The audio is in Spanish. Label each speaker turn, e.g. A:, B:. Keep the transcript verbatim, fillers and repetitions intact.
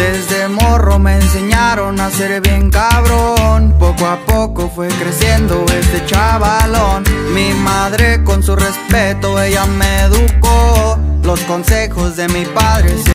A: Desde morro me enseñaron a ser bien cabrón. Poco a poco fue creciendo este chavalón. Mi madre con su respeto, ella me educó. Los consejos de mi padre